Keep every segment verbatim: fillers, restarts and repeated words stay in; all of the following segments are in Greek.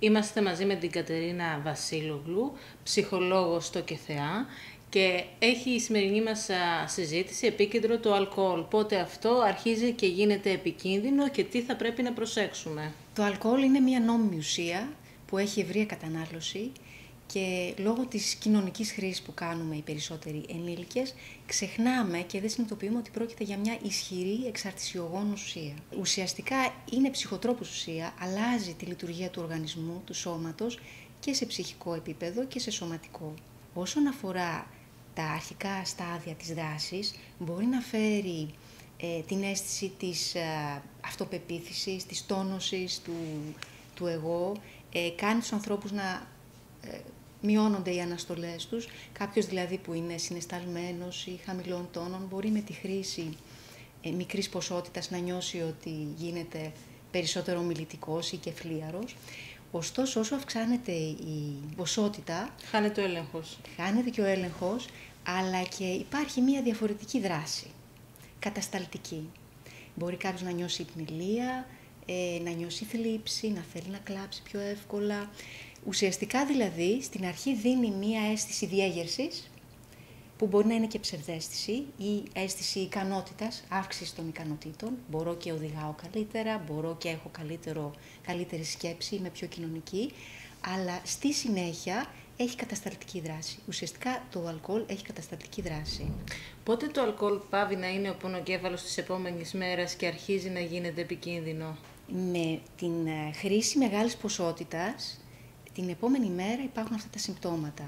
Είμαστε μαζί με την Κατερίνα Βασίλογλου, ψυχολόγο στο ΚΕΘΕΑ, και έχει η σημερινή μας συζήτηση επίκεντρο το αλκοόλ. Πότε αυτό αρχίζει και γίνεται επικίνδυνο και τι θα πρέπει να προσέξουμε. Το αλκοόλ είναι μια νόμιμη ουσία που έχει ευρεία κατανάλωση και λόγω της κοινωνικής χρήσης που κάνουμε οι περισσότεροι ενήλικες, ξεχνάμε και δεν συνειδητοποιούμε ότι πρόκειται για μια ισχυρή εξαρτησιογόνο ουσία. Ουσιαστικά είναι ψυχοτρόπος ουσία, αλλάζει τη λειτουργία του οργανισμού, του σώματος και σε ψυχικό επίπεδο και σε σωματικό. Όσον αφορά τα αρχικά στάδια της δράσης, μπορεί να φέρει ε, την αίσθηση της ε, αυτοπεποίθησης, της τόνωσης του, του εγώ, ε, κάνει τους ανθρώπους να ε, μειώνονται οι αναστολές τους. Κάποιος δηλαδή που είναι συναισθαλμένος ή χαμηλών τόνων μπορεί με τη χρήση ε, μικρής ποσότητας να νιώσει ότι γίνεται περισσότερο ομιλητικός ή κεφλίαρος. Ωστόσο, όσο αυξάνεται η ποσότητα, χάνεται ο έλεγχος. Χάνεται και ο έλεγχος, αλλά και υπάρχει μια διαφορετική δράση, κατασταλτική. Μπορεί κάποιος να νιώσει υπνηλία, ε, να νιώσει θλίψη, να θέλει να κλάψει πιο εύκολα. Ουσιαστικά δηλαδή, στην αρχή δίνει μια αίσθηση διέγερσης, που μπορεί να είναι και ψευδαίσθηση ή αίσθηση ικανότητας, αύξηση των ικανοτήτων. Μπορώ και οδηγάω καλύτερα, μπορώ και έχω καλύτερο, καλύτερη σκέψη, είμαι πιο κοινωνική, αλλά στη συνέχεια έχει κατασταλτική δράση. Ουσιαστικά το αλκοόλ έχει κατασταλτική δράση. Πότε το αλκοόλ πάβει να είναι ο πονοκέφαλος της επόμενης μέρας και αρχίζει να γίνεται επικίνδυνο? Με την χρήση μεγάλης ποσότητας, την επόμενη μέρα υπάρχουν αυτά τα συμπτώματα.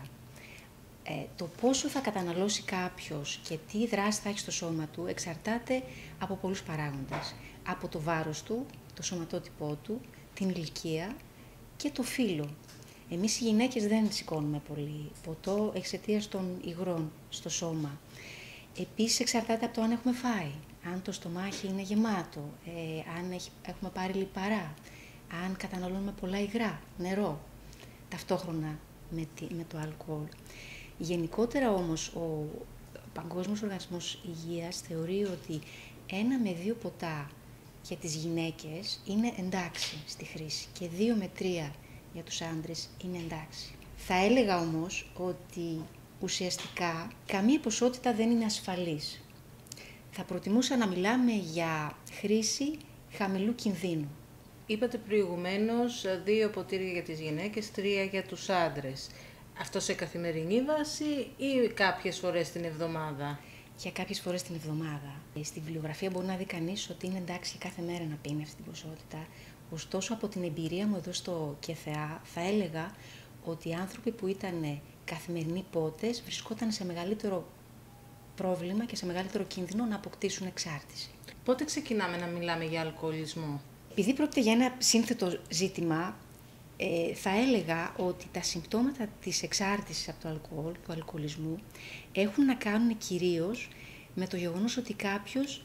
Ε, το πόσο θα καταναλώσει κάποιος και τι δράση θα έχει στο σώμα του εξαρτάται από πολλούς παράγοντες. Από το βάρος του, το σωματότυπό του, την ηλικία και το φύλο. Εμείς οι γυναίκες δεν σηκώνουμε πολύ ποτό εξαιτίας των υγρών στο σώμα. Επίσης εξαρτάται από το αν έχουμε φάει, αν το στομάχι είναι γεμάτο, ε, αν έχει, έχουμε πάρει λιπαρά, αν καταναλώνουμε πολλά υγρά, νερό, ταυτόχρονα με, τη, με το αλκοόλ. Γενικότερα όμως ο Παγκόσμιος Οργανισμός Υγείας θεωρεί ότι ένα με δύο ποτά για τις γυναίκες είναι εντάξει στη χρήση και δύο με τρία για τους άντρες είναι εντάξει. Θα έλεγα όμως ότι ουσιαστικά καμία ποσότητα δεν είναι ασφαλής. Θα προτιμούσα να μιλάμε για χρήση χαμηλού κινδύνου. Είπατε προηγουμένως δύο ποτήρια για τις γυναίκες, τρία για τους άντρες. Αυτό σε καθημερινή βάση ή κάποιες φορές την εβδομάδα? Για κάποιες φορές την εβδομάδα. Στη βιβλιογραφία μπορεί να δει κανείς ότι είναι εντάξει κάθε μέρα να πίνει αυτή την ποσότητα. Ωστόσο, από την εμπειρία μου εδώ στο ΚΕΘΕΑ, θα έλεγα ότι οι άνθρωποι που ήταν καθημερινοί πότες βρισκόταν σε μεγαλύτερο πρόβλημα και σε μεγαλύτερο κίνδυνο να αποκτήσουν εξάρτηση. Πότε ξεκινάμε να μιλάμε για αλκοολισμό? Επειδή πρόκειται για ένα σύνθετο ζήτημα, ε, θα έλεγα ότι τα συμπτώματα της εξάρτησης από το αλκοόλ, του αλκοολισμού, έχουν να κάνουν κυρίως με το γεγονός ότι κάποιος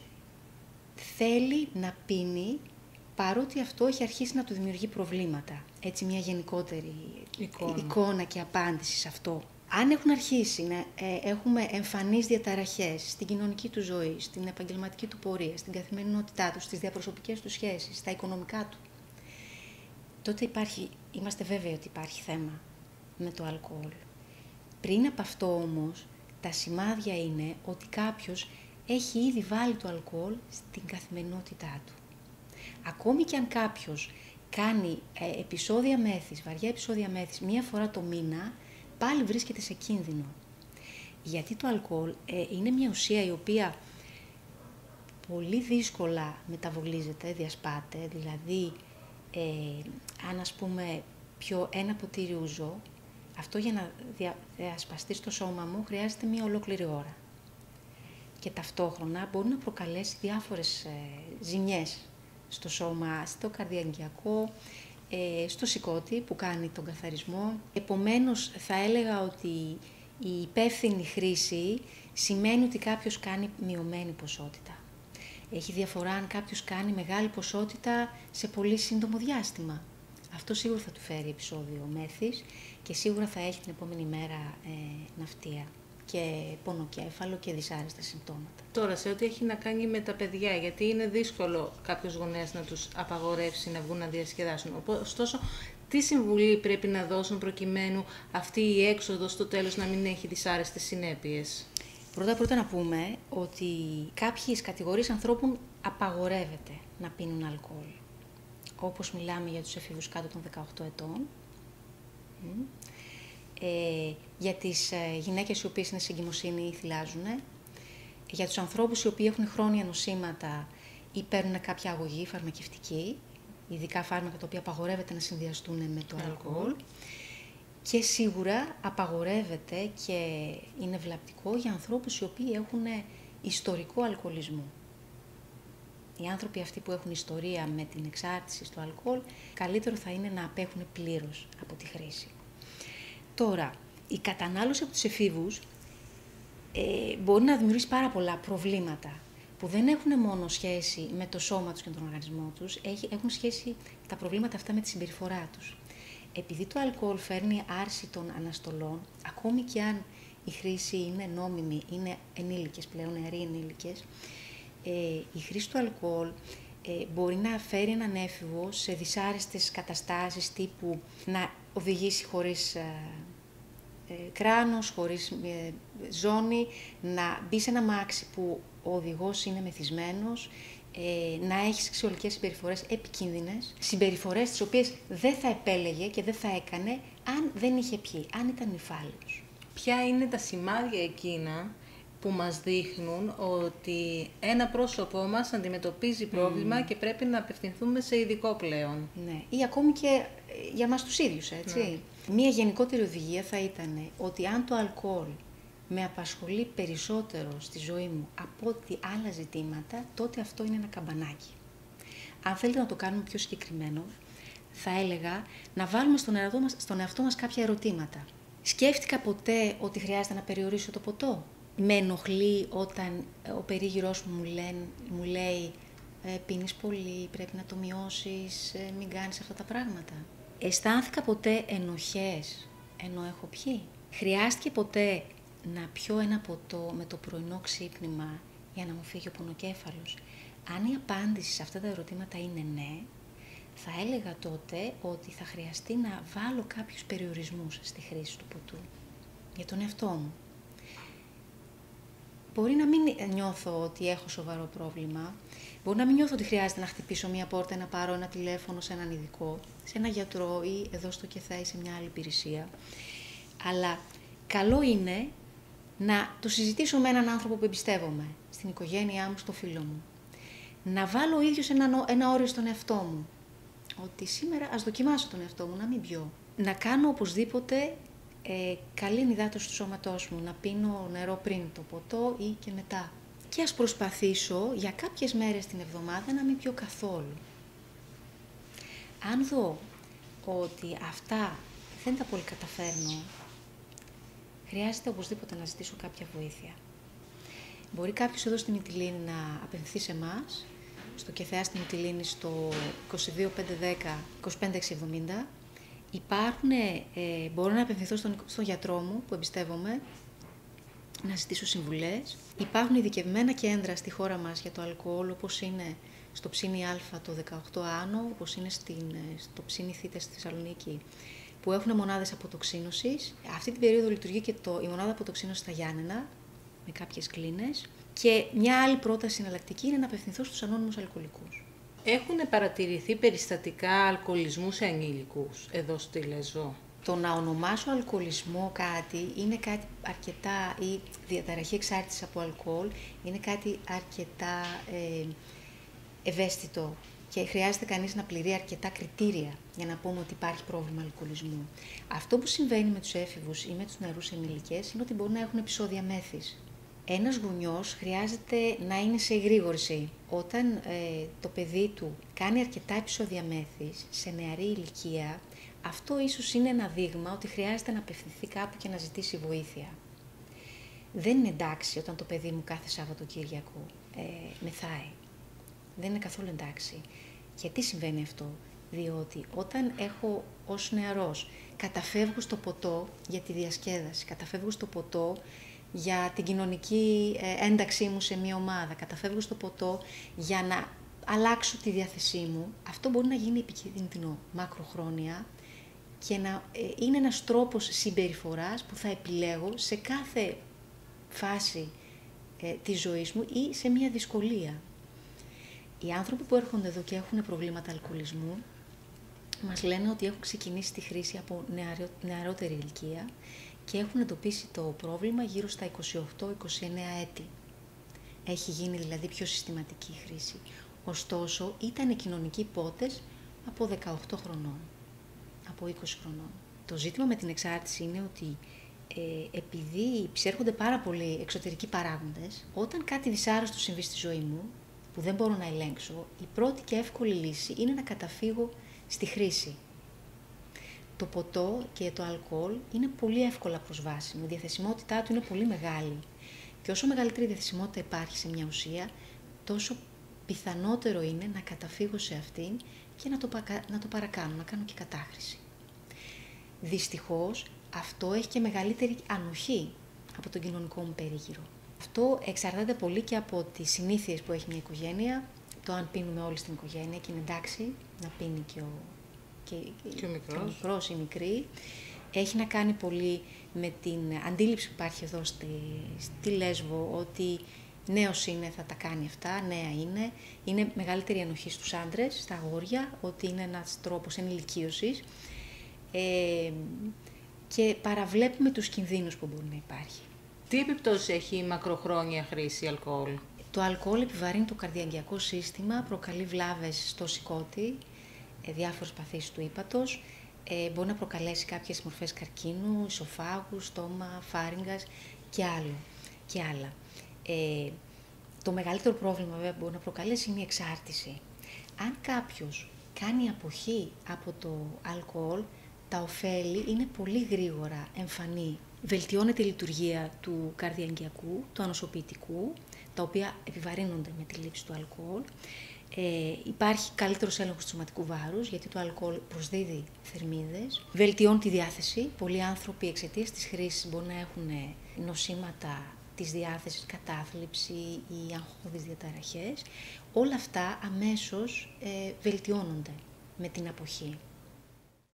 θέλει να πίνει παρότι αυτό έχει αρχίσει να του δημιουργεί προβλήματα. Έτσι μια γενικότερη εικόνα, εικόνα και απάντηση σε αυτό. Αν έχουν αρχίσει να ε, έχουμε εμφανείς διαταραχές στην κοινωνική του ζωή, στην επαγγελματική του πορεία, στην καθημερινότητά του, στις διαπροσωπικές του σχέσεις, στα οικονομικά του, τότε υπάρχει, είμαστε βέβαιοι ότι υπάρχει θέμα με το αλκοόλ. Πριν από αυτό όμως, τα σημάδια είναι ότι κάποιος έχει ήδη βάλει το αλκοόλ στην καθημερινότητά του. Ακόμη και αν κάποιος κάνει ε, επεισόδια μέθης, βαριά επεισόδια μέθης, μία φορά το μήνα, πάλι βρίσκεται σε κίνδυνο. Γιατί το αλκοόλ ε, είναι μια ουσία η οποία πολύ δύσκολα μεταβολίζεται, διασπάται, δηλαδή ε, αν ας πούμε πιω ένα ποτήρι ούζο, αυτό για να δια, διασπαστεί στο σώμα μου χρειάζεται μια ολόκληρη ώρα. Και ταυτόχρονα μπορεί να προκαλέσει διάφορες ε, ζημιές στο σώμα, στο καρδιαγγειακό, ε, στο σηκώτη που κάνει τον καθαρισμό. Επομένως θα έλεγα ότι η υπεύθυνη χρήση σημαίνει ότι κάποιος κάνει μειωμένη ποσότητα. Έχει διαφορά αν κάποιος κάνει μεγάλη ποσότητα σε πολύ σύντομο διάστημα. Αυτό σίγουρα θα του φέρει επεισόδιο μέθης και σίγουρα θα έχει την επόμενη μέρα ε, ναυτία και πονοκέφαλο και δυσάρεστα συμπτώματα. Τώρα, σε ό,τι έχει να κάνει με τα παιδιά, γιατί είναι δύσκολο κάποιος γονέας να τους απαγορεύσει να βγουν να διασκεδάσουν. Ωστόσο, Τι συμβουλή πρέπει να δώσουν προκειμένου αυτή η έξοδος στο τέλος να μην έχει δυσάρεστες συνέπειες? Πρώτα πρώτα να πούμε ότι κάποιες κατηγορίες ανθρώπων απαγορεύεται να πίνουν αλκοόλ. Όπως μιλάμε για τους εφήβους κάτω των δεκαοκτώ ετών, ε, για τις ε, γυναίκες οι οποίες είναι σε εγκυμοσύνη ή θυλάζουν, για τους ανθρώπους οι οποίοι έχουν χρόνια νοσήματα ή παίρνουν κάποια αγωγή φαρμακευτική, ειδικά φάρμακα τα οποία απαγορεύεται να συνδυαστούν με το αλκοόλ. Και σίγουρα απαγορεύεται και είναι βλαπτικό για ανθρώπους οι οποίοι έχουν ιστορικό αλκοολισμό. Οι άνθρωποι αυτοί που έχουν ιστορία με την εξάρτηση στο αλκοόλ, καλύτερο θα είναι να απέχουν πλήρως από τη χρήση. Τώρα, η κατανάλωση από τους εφήβους ε, μπορεί να δημιουργήσει πάρα πολλά προβλήματα που δεν έχουν μόνο σχέση με το σώμα τους και τον οργανισμό τους, έχουν σχέση τα προβλήματα αυτά με τη συμπεριφορά τους. Επειδή το αλκοόλ φέρνει άρση των αναστολών, ακόμη και αν η χρήση είναι νόμιμη, είναι ενήλικες πλέον, νεαροί ενήλικες, ε, η χρήση του αλκοόλ ε, μπορεί να φέρει έναν έφηβο σε δυσάρεστες καταστάσεις τύπου να οδηγήσει χωρίς ε, ε, κράνος, χωρίς ε, ζώνη, να μπει σε ένα μάξι που ο οδηγός είναι μεθυσμένος, Ε, να έχει σεξουαλικές συμπεριφορές επικίνδυνες, συμπεριφορές τις οποίες δεν θα επέλεγε και δεν θα έκανε αν δεν είχε πιει, αν ήταν νηφάλιος. Ποια είναι τα σημάδια εκείνα που μας δείχνουν ότι ένα πρόσωπό μας αντιμετωπίζει πρόβλημα mm. και πρέπει να απευθυνθούμε σε ειδικό πλέον? Ναι, ή ακόμη και για μας τους ίδιους, έτσι. Mm. Μία γενικότερη οδηγία θα ήταν ότι αν το αλκοόλ με απασχολεί περισσότερο στη ζωή μου από ό,τι άλλα ζητήματα, τότε αυτό είναι ένα καμπανάκι. Αν θέλετε να το κάνουμε πιο συγκεκριμένο, θα έλεγα να βάλουμε στον εαυτό μας, στον εαυτό μας κάποια ερωτήματα. Σκέφτηκα ποτέ ότι χρειάζεται να περιορίσω το ποτό? Με ενοχλεί όταν ο περίγυρός μου μου, λένε, μου λέει ε, πίνεις πολύ, πρέπει να το μειώσεις, ε, μην κάνεις αυτά τα πράγματα? Αισθάνθηκα ποτέ ενοχές ενώ έχω πιει? Χρειάστηκε ποτέ να πιω ένα ποτό με το πρωινό ξύπνημα για να μου φύγει ο πονοκέφαλος? Αν η απάντηση σε αυτά τα ερωτήματα είναι ναι, θα έλεγα τότε ότι θα χρειαστεί να βάλω κάποιους περιορισμούς στη χρήση του ποτού για τον εαυτό μου. Μπορεί να μην νιώθω ότι έχω σοβαρό πρόβλημα, μπορεί να μην νιώθω ότι χρειάζεται να χτυπήσω μία πόρτα, να πάρω ένα τηλέφωνο σε έναν ειδικό, σε ένα γιατρό ή εδώ στο ΚΕΘΑ ή σε μια άλλη υπηρεσία, αλλά καλό είναι να το συζητήσω με έναν άνθρωπο που εμπιστεύομαι, στην οικογένειά μου, στο φίλο μου. Να βάλω ο ίδιος ένα, ένα όριο στον εαυτό μου, ότι σήμερα ας δοκιμάσω τον εαυτό μου, να μην πιω. Να κάνω οπωσδήποτε ε, καλή ενυδάτωση του σώματός μου, να πίνω νερό πριν το ποτό ή και μετά. Και ας προσπαθήσω για κάποιες μέρες την εβδομάδα να μην πιω καθόλου. Αν δω ότι αυτά δεν τα πολύ καταφέρνω, χρειάζεται οπωσδήποτε να ζητήσω κάποια βοήθεια. Μπορεί κάποιος εδώ στη Μυτιλήνη να απευθυνθεί σε εμάς, στο ΚΕΘΑ στη Μυτιλήνη στο είκοσι δύο πεντακόσια δέκα είκοσι πέντε εξακόσια εβδομήντα. Υπάρχουν, ε, μπορώ να απευθυνθώ στον, στον γιατρό μου που εμπιστεύομαι, να ζητήσω συμβουλές. Υπάρχουν ειδικευμένα κέντρα στη χώρα μας για το αλκοόλ, όπως είναι στο Ψήνι Α το δεκαοκτώ Άνω, όπως είναι στην, στο Ψήνι Θ στη Θεσσαλονίκη, που έχουν μονάδες αποτοξίνωσης. Αυτή την περίοδο λειτουργεί και το, η μονάδα αποτοξίνωσης στα Γιάννενα, με κάποιες κλίνες. Και μια άλλη πρόταση εναλλακτική είναι να απευθυνθώ στους ανώνυμους αλκοολικούς. Έχουν παρατηρηθεί περιστατικά αλκοολισμού σε ανήλικους εδώ στη Λεσβό? Το να ονομάσω αλκοολισμό κάτι είναι κάτι αρκετά, ή διαταραχή εξάρτησης από αλκοόλ, είναι κάτι αρκετά ε, ευαίσθητο και χρειάζεται κανείς να πληρεί αρκετά κριτήρια για να πούμε ότι υπάρχει πρόβλημα αλκοολισμού. Αυτό που συμβαίνει με τους έφηβους ή με τους νεαρούς ενήλικες είναι ότι μπορούν να έχουν επεισόδια μέθης. Ένας γονιός χρειάζεται να είναι σε εγρήγορση. Όταν ε, το παιδί του κάνει αρκετά επεισόδια μέθης σε νεαρή ηλικία, αυτό ίσως είναι ένα δείγμα ότι χρειάζεται να απευθυνθεί κάπου και να ζητήσει βοήθεια. Δεν είναι εντάξει όταν το παιδί μου κάθε Σαββατοκύριακο ε, μεθάει. Δεν είναι καθόλου εντάξει. Γιατί συμβαίνει αυτό? Διότι όταν έχω ως νεαρός καταφεύγω στο ποτό για τη διασκέδαση, καταφεύγω στο ποτό για την κοινωνική ένταξή μου σε μια ομάδα, καταφεύγω στο ποτό για να αλλάξω τη διάθεσή μου, αυτό μπορεί να γίνει επικίνδυνο μακροχρόνια, και να ε, είναι ένας τρόπος συμπεριφοράς που θα επιλέγω σε κάθε φάση ε, της ζωής μου ή σε μια δυσκολία. Οι άνθρωποι που έρχονται εδώ και έχουν προβλήματα αλκοολισμού μας λένε ότι έχουν ξεκινήσει τη χρήση από νεαρό, νεαρότερη ηλικία και έχουν εντοπίσει το πρόβλημα γύρω στα είκοσι οκτώ είκοσι εννέα έτη. Έχει γίνει δηλαδή πιο συστηματική η χρήση. Ωστόσο, ήταν κοινωνικοί πότες από δεκαοκτώ χρονών, από είκοσι χρονών. Το ζήτημα με την εξάρτηση είναι ότι ε, επειδή ψέρχονται πάρα πολλοί εξωτερικοί παράγοντες, όταν κάτι δυσάρεστο συμβεί στη ζωή μου, που δεν μπορώ να ελέγξω, η πρώτη και εύκολη λύση είναι να καταφύγω στη χρήση. Το ποτό και το αλκοόλ είναι πολύ εύκολα προσβάσιμο, η διαθεσιμότητά του είναι πολύ μεγάλη. Και όσο μεγαλύτερη διαθεσιμότητα υπάρχει σε μια ουσία, τόσο πιθανότερο είναι να καταφύγω σε αυτήν και να το, να το παρακάνω, να κάνω και κατάχρηση. Δυστυχώς, αυτό έχει και μεγαλύτερη ανοχή από τον κοινωνικό μου περίγυρο. Αυτό εξαρτάται πολύ και από τις συνήθειες που έχει μια οικογένεια, το αν πίνουμε όλοι στην οικογένεια και είναι εντάξει να πίνει και ο, και, και ο μικρός. Και ο μικρός ή μικρή. Έχει να κάνει πολύ με την αντίληψη που υπάρχει εδώ στη, στη Λέσβο, ότι νέος είναι, θα τα κάνει αυτά, νέα είναι. Είναι μεγαλύτερη ανοχή στους άντρες, στα αγόρια, ότι είναι ένας τρόπος ενηλικίωσης. Ε, και παραβλέπουμε τους κινδύνους που μπορεί να υπάρχει. Τι επιπτώσεις έχει η μακροχρόνια χρήση αλκοόλ? Το αλκοόλ επιβαρύνει το καρδιαγγειακό σύστημα, προκαλεί βλάβες στο σηκώτη, διάφορες παθήσεις του ύπατος, ε, μπορεί να προκαλέσει κάποιες μορφές καρκίνου, ισοφάγου, στόμα, φάριγγας και, άλλο, και άλλα. Ε, το μεγαλύτερο πρόβλημα βέβαια που μπορεί να προκαλέσει είναι η εξάρτηση. Αν κάποιος κάνει αποχή από το αλκοόλ, τα ωφέλη είναι πολύ γρήγορα εμφανή. Βελτιώνεται η λειτουργία του καρδιαγγειακού, του ανοσοποιητικού, τα οποία επιβαρύνονται με τη λήψη του αλκοόλ. Ε, υπάρχει καλύτερος έλεγχος του σωματικού βάρους, γιατί το αλκοόλ προσδίδει θερμίδες. Βελτιώνει τη διάθεση. Πολλοί άνθρωποι εξαιτίας της χρήσης μπορεί να έχουν νοσήματα της διάθεσης, κατάθλιψη ή αγχώδεις διαταραχές. Όλα αυτά αμέσως ε, βελτιώνονται με την αποχή.